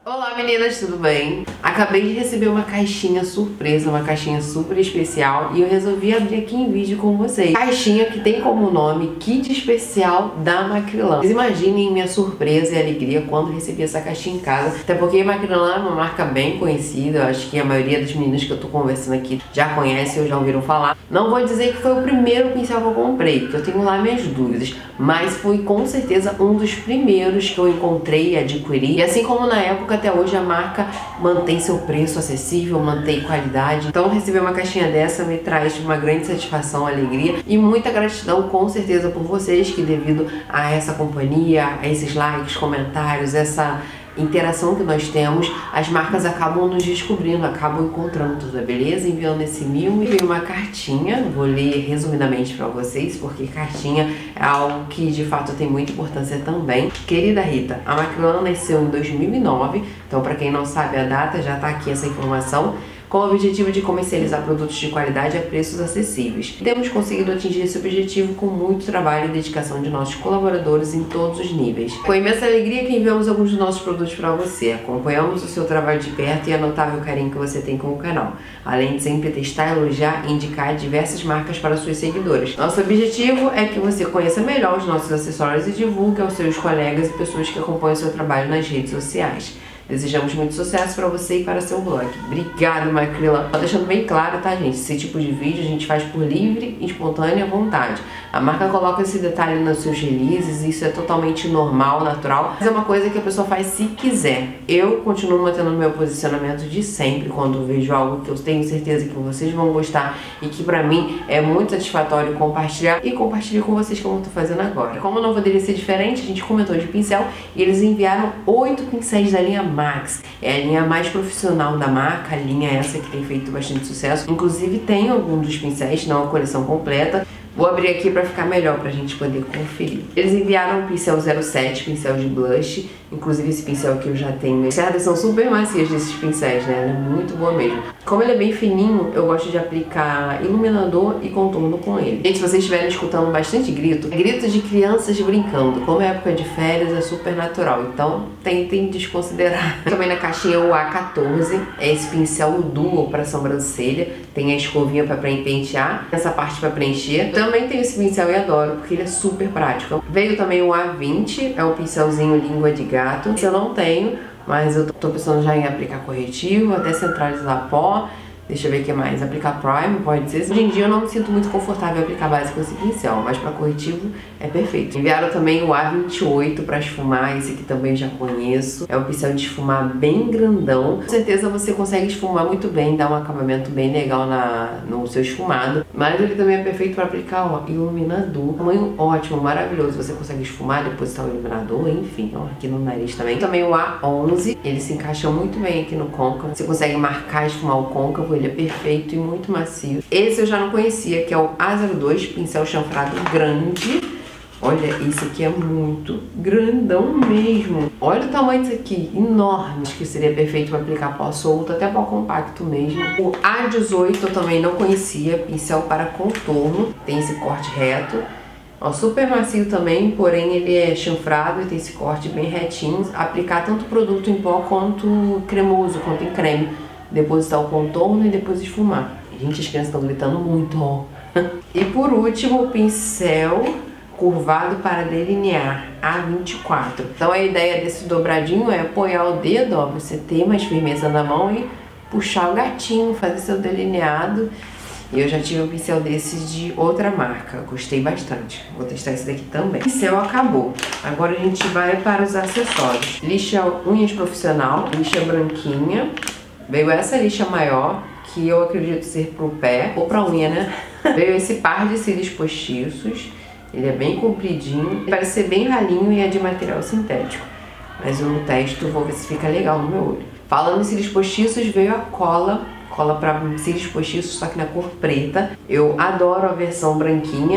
Olá meninas, tudo bem? Acabei de receber uma caixinha surpresa, uma caixinha super especial e eu resolvi abrir aqui em vídeo com vocês. Caixinha que tem como nome Kit Especial da Macrylan. Vocês imaginem minha surpresa e alegria quando recebi essa caixinha em casa, até porque a Macrylan é uma marca bem conhecida, eu acho que a maioria das meninas que eu tô conversando aqui já conhece ou já ouviram falar. Não vou dizer que foi o primeiro pincel que eu comprei, porque eu tenho lá minhas dúvidas, mas foi com certeza um dos primeiros que eu encontrei e adquiri. E assim como na época, até hoje a marca mantém seu preço acessível, mantém qualidade. Então receber uma caixinha dessa me traz uma grande satisfação, alegria e muita gratidão com certeza por vocês, que devido a essa companhia, a esses likes, comentários, essa interação que nós temos, as marcas acabam nos descobrindo, acabam encontrando tudo, beleza? Enviando esse mimo e veio uma cartinha, vou ler resumidamente para vocês, porque cartinha é algo que de fato tem muita importância também. Querida Rita, a Macrylan nasceu em 2009, então para quem não sabe a data, já tá aqui essa informação, com o objetivo de comercializar produtos de qualidade a preços acessíveis. Temos conseguido atingir esse objetivo com muito trabalho e dedicação de nossos colaboradores em todos os níveis. Com imensa alegria que enviamos alguns dos nossos produtos para você. Acompanhamos o seu trabalho de perto e a notável carinho que você tem com o canal, além de sempre testar, elogiar e indicar diversas marcas para suas seguidoras. Nosso objetivo é que você conheça melhor os nossos acessórios e divulgue aos seus colegas e pessoas que acompanham o seu trabalho nas redes sociais. Desejamos muito sucesso para você e para seu blog. Obrigada, Macrylan. Tô deixando bem claro, tá, gente? Esse tipo de vídeo a gente faz por livre e espontânea vontade. A marca coloca esse detalhe nos seus releases, isso é totalmente normal, natural. Mas é uma coisa que a pessoa faz se quiser. Eu continuo mantendo o meu posicionamento de sempre quando vejo algo que eu tenho certeza que vocês vão gostar e que pra mim é muito satisfatório compartilhar, e compartilhar com vocês como eu tô fazendo agora. Como não poderia ser diferente, a gente comentou de pincel e eles enviaram 8 pincéis da linha Max. É a linha mais profissional da marca, a linha essa que tem feito bastante sucesso. Inclusive tem algum dos pincéis, não a coleção completa. Vou abrir aqui para ficar melhor pra gente poder conferir. Eles enviaram o pincel 07, pincel de blush. Inclusive esse pincel aqui eu já tenho. As cerdas são super macias desses pincéis, né? Ela é muito boa mesmo. Como ele é bem fininho, eu gosto de aplicar iluminador e contorno com ele. Gente, se vocês estiverem escutando bastante grito, é grito de crianças brincando. Como é época de férias, é super natural. Então tentem desconsiderar. Também na caixinha o A14. É esse pincel duo para sobrancelha. Tem a escovinha para pentear, essa parte para preencher. Também tenho esse pincel e adoro, porque ele é super prático. Veio também o A20, é um pincelzinho língua de gato. Esse eu não tenho, mas eu tô pensando já em aplicar corretivo, até centralizar pó. Deixa eu ver o que mais. Aplicar prime, pode ser. Hoje em dia eu não me sinto muito confortável em aplicar base com esse pincel, mas para corretivo é perfeito. Enviaram também o A28 para esfumar, esse aqui também eu já conheço. É um pincel de esfumar bem grandão. Com certeza você consegue esfumar muito bem, dá um acabamento bem legal no seu esfumado. Mas ele também é perfeito para aplicar, ó, iluminador. Tamanho ótimo, maravilhoso. Você consegue esfumar, depositar o iluminador, enfim, ó, aqui no nariz também. Também o A11, ele se encaixa muito bem aqui no côncavo. Você consegue marcar e esfumar o côncavo. Ele é perfeito e muito macio. Esse eu já não conhecia, que é o A02, pincel chanfrado grande. Olha, esse aqui é muito grandão mesmo. Olha o tamanho disso aqui, enorme. Acho que seria perfeito para aplicar pó solto, até pó compacto mesmo. O A18 eu também não conhecia, pincel para contorno. Tem esse corte reto. Ó, super macio também, porém ele é chanfrado e tem esse corte bem retinho. Aplicar tanto produto em pó quanto cremoso, quanto em creme. Depositar o contorno e depois esfumar. Gente, as crianças estão gritando muito, ó. E por último, o pincel curvado para delinear, A24. Então a ideia desse dobradinho é apoiar o dedo, ó, você ter mais firmeza na mão e puxar o gatinho, fazer seu delineado. E eu já tive um pincel desses de outra marca, gostei bastante. Vou testar esse daqui também. O pincel acabou. Agora a gente vai para os acessórios. Lixa unhas profissional, lixa branquinha. Veio essa lixa maior, que eu acredito ser pro pé, ou pra unha, né? Veio esse par de cílios postiços. Ele é bem compridinho, parece ser bem ralinho e é de material sintético. Mas eu no testo vou ver se fica legal no meu olho. Falando em cílios postiços, veio a cola pra cílios postiços, só que na cor preta. Eu adoro a versão branquinha.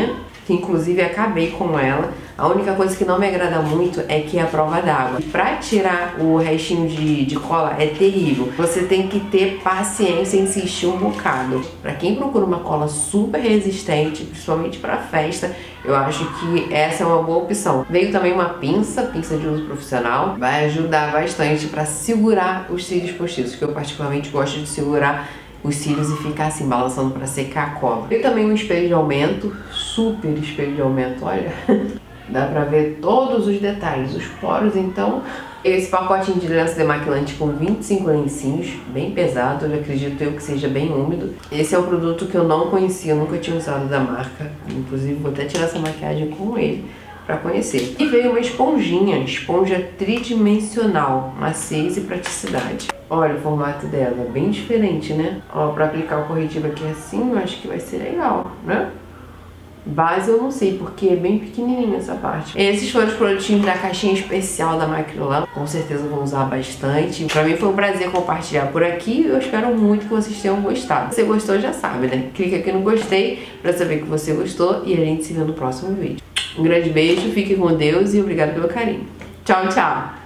que inclusive acabei com ela. A única coisa que não me agrada muito é que é a prova d'água. Pra tirar o restinho de cola é terrível. Você tem que ter paciência e insistir um bocado. Pra quem procura uma cola super resistente, principalmente pra festa, eu acho que essa é uma boa opção. Veio também uma pinça de uso profissional. Vai ajudar bastante pra segurar os cílios postiços, que eu particularmente gosto de segurar os cílios e ficar assim, balançando pra secar a cola. Veio também um espelho de aumento, super espelho de aumento, olha. Dá pra ver todos os detalhes, os poros. Então, esse pacotinho de lenço demaquilante com 25 lencinhos, bem pesado, eu acredito eu que seja bem úmido. Esse é um produto que eu não conhecia, eu nunca tinha usado da marca. Inclusive, vou até tirar essa maquiagem com ele pra conhecer. E veio uma esponja tridimensional, maciez e praticidade. Olha o formato dela, bem diferente, né? Ó, pra aplicar o corretivo aqui assim, eu acho que vai ser legal, né? Base eu não sei, porque é bem pequenininha essa parte. Esses foram os produtinhos da caixinha especial da Macrylan. Com certeza vou usar bastante. Pra mim foi um prazer compartilhar por aqui. Eu espero muito que vocês tenham gostado. Se você gostou, já sabe, né? Clica aqui no gostei pra saber que você gostou. E a gente se vê no próximo vídeo. Um grande beijo, fique com Deus e obrigado pelo carinho. Tchau, tchau!